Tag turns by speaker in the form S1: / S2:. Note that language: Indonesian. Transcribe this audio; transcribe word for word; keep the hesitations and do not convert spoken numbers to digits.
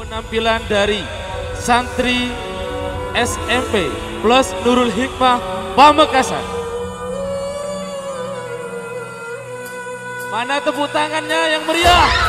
S1: penampilan dari santri S M P plus Nurul Hikmah Pamekasan. Mana tepuk tangannya yang meriah?